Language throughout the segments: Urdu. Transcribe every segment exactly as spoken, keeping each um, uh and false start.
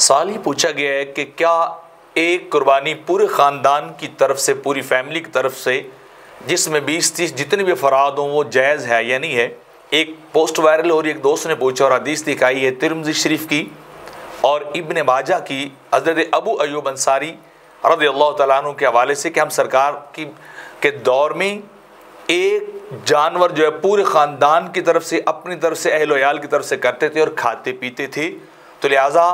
سوال ہی پوچھا گیا ہے کہ کیا ایک قربانی پورے خاندان کی طرف سے، پوری فیملی کی طرف سے، جس میں بیس تیس جتنے بھی افراد ہوں، وہ جائز ہے یا نہیں ہے؟ ایک پوسٹ وائرل ہو رہی، ایک دوست نے پوچھا اور حدیث دکھائی ہے ترمذی شریف کی اور ابن ماجہ کی حضرت ابو ایوب انصاری رضی اللہ تعالیٰ عنہ کے حوالے سے کہ ہم سرکار کی کے دور میں ایک جانور جو ہے پورے خاندان کی طرف سے، اپنی طرف سے، اہل و عیال کی طرف سے کرتے تھے اور کھاتے پیتے تھے۔ تو لہٰذا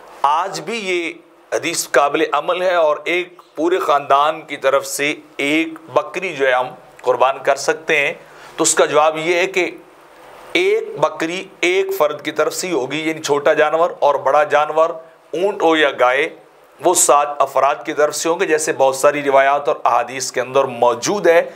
آج بھی یہ حدیث قابل عمل ہے اور ایک پورے خاندان کی طرف سے ایک بکری جو ہے ہم قربان کر سکتے ہیں۔ تو اس کا جواب یہ ہے کہ ایک بکری ایک فرد کی طرف سے ہی ہوگی، یعنی چھوٹا جانور، اور بڑا جانور اونٹ ہو یا گائے وہ سات افراد کی طرف سے ہوں گے، جیسے بہت ساری روایات اور احادیث کے اندر موجود ہے۔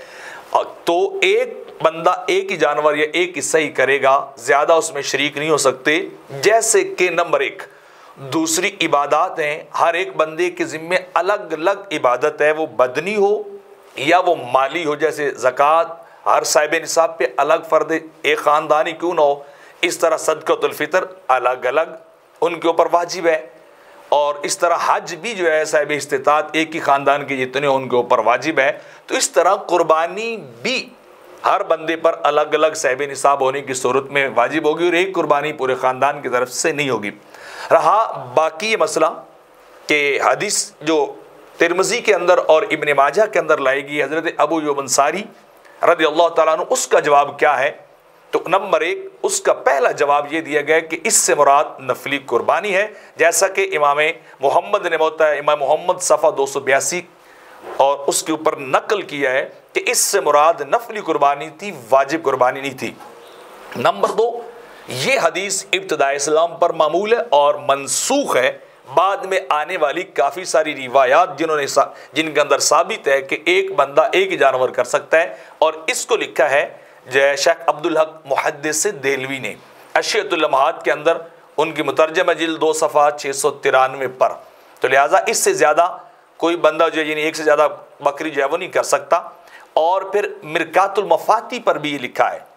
تو ایک بندہ ایک ہی جانور یا ایک حصہ ہی کرے گا، زیادہ اس میں شریک نہیں ہو سکتے۔ جیسے کہ نمبر ایک دوسری عبادات ہیں، ہر ایک بندے کے ذمے الگ الگ عبادت ہے، وہ بدنی ہو یا وہ مالی ہو، جیسے زکوٰۃ ہر صاحب نصاب پہ الگ فرد ایک خاندانی کیوں نہ ہو، اس طرح صدقۃ الفطر الگ الگ ان کے اوپر واجب ہے، اور اس طرح حج بھی جو ہے صاحب استطاعت ایک ہی خاندان کے جتنے ان کے اوپر واجب ہے۔ تو اس طرح قربانی بھی ہر بندے پر الگ الگ صاحب نصاب ہونے کی صورت میں واجب ہوگی، اور ایک قربانی پورے خاندان کی طرف سے نہیں ہوگی۔ رہا باقی یہ مسئلہ کہ حدیث جو ترمذی کے اندر اور ابن ماجہ کے اندر لائے گی حضرت ابو ایوب انصاری رضی اللہ تعالیٰ عنہ، اس کا جواب کیا ہے؟ تو نمبر ایک اس کا پہلا جواب یہ دیا گیا کہ اس سے مراد نفلی قربانی ہے، جیسا کہ امام محمد نے بتایا، امام محمد صفحہ دو سو بیاسی اور اس کے اوپر نقل کیا ہے کہ اس سے مراد نفلی قربانی تھی، واجب قربانی نہیں تھی۔ نمبر دو، یہ حدیث ابتداء اسلام پر معمول ہے اور منسوخ ہے، بعد میں آنے والی کافی ساری روایات جنہوں نے جن کے اندر ثابت ہے کہ ایک بندہ ایک ہی جانور کر سکتا ہے، اور اس کو لکھا ہے جے شیخ عبدالحق محدث دہلوی نے اشیاء اللمحات کے اندر، ان کی مترجمہ جلد دو صفحہ چھ سو ترانوے پر۔ تو لہٰذا اس سے زیادہ کوئی بندہ جو ہے یعنی ایک سے زیادہ بکری جو ہے وہ نہیں کر سکتا۔ اور پھر مرکات المفاتی پر بھی یہ لکھا ہے۔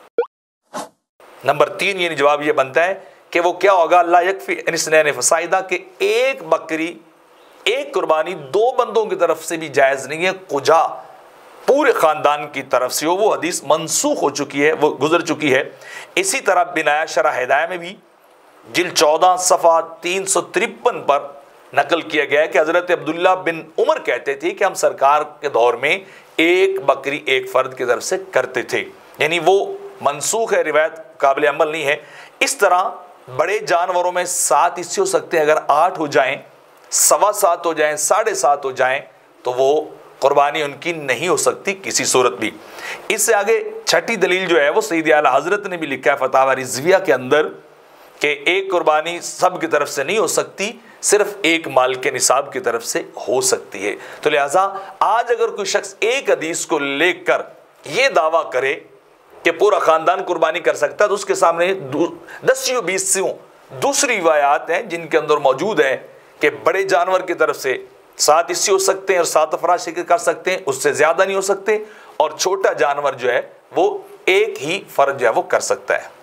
نمبر تین یعنی جواب یہ بنتا ہے کہ وہ کیا ہوگا، اللہ یکفی ان اثنین فصاعدا، کہ ایک بکری ایک قربانی دو بندوں کی طرف سے بھی جائز نہیں ہے، کجا پورے خاندان کی طرف سے ہو۔ وہ حدیث منسوخ ہو چکی ہے، وہ گزر چکی ہے۔ اسی طرح بنایا شرح ہدایہ میں بھی جلد چودہ صفحہ تین سو ترپن پر نقل کیا گیا ہے کہ حضرت عبداللہ بن عمر کہتے تھے کہ ہم سرکار کے دور میں ایک بکری ایک فرد کی طرف سے کرتے تھے، یعنی وہ منسوخ ہے، روایت قابل عمل نہیں ہے۔ اس طرح بڑے جانوروں میں سات حصے ہو سکتے ہیں، اگر آٹھ ہو جائیں، سوا سات ہو جائیں، ساڑھے سات ہو جائیں تو وہ قربانی ان کی نہیں ہو سکتی کسی صورت بھی۔ اس سے آگے چھٹی دلیل جو ہے وہ سید اعلیٰ حضرت نے بھی لکھا ہے فتاوی رضویہ کے اندر کہ ایک قربانی سب کی طرف سے نہیں ہو سکتی، صرف ایک مال کے نصاب کی طرف سے ہو سکتی ہے۔ تو لہٰذا آج اگر کوئی شخص ایک حدیث کو لے کر یہ دعویٰ کرے کہ پورا خاندان قربانی کر سکتا ہے، تو اس کے سامنے دسیوں بیسوں دوسری روایات ہیں جن کے اندر موجود ہے کہ بڑے جانور کی طرف سے سات حصے ہو سکتے ہیں اور سات افراد شرکت کر سکتے ہیں، اس سے زیادہ نہیں ہو سکتے، اور چھوٹا جانور جو ہے وہ ایک ہی فرد جو ہے وہ کر سکتا ہے۔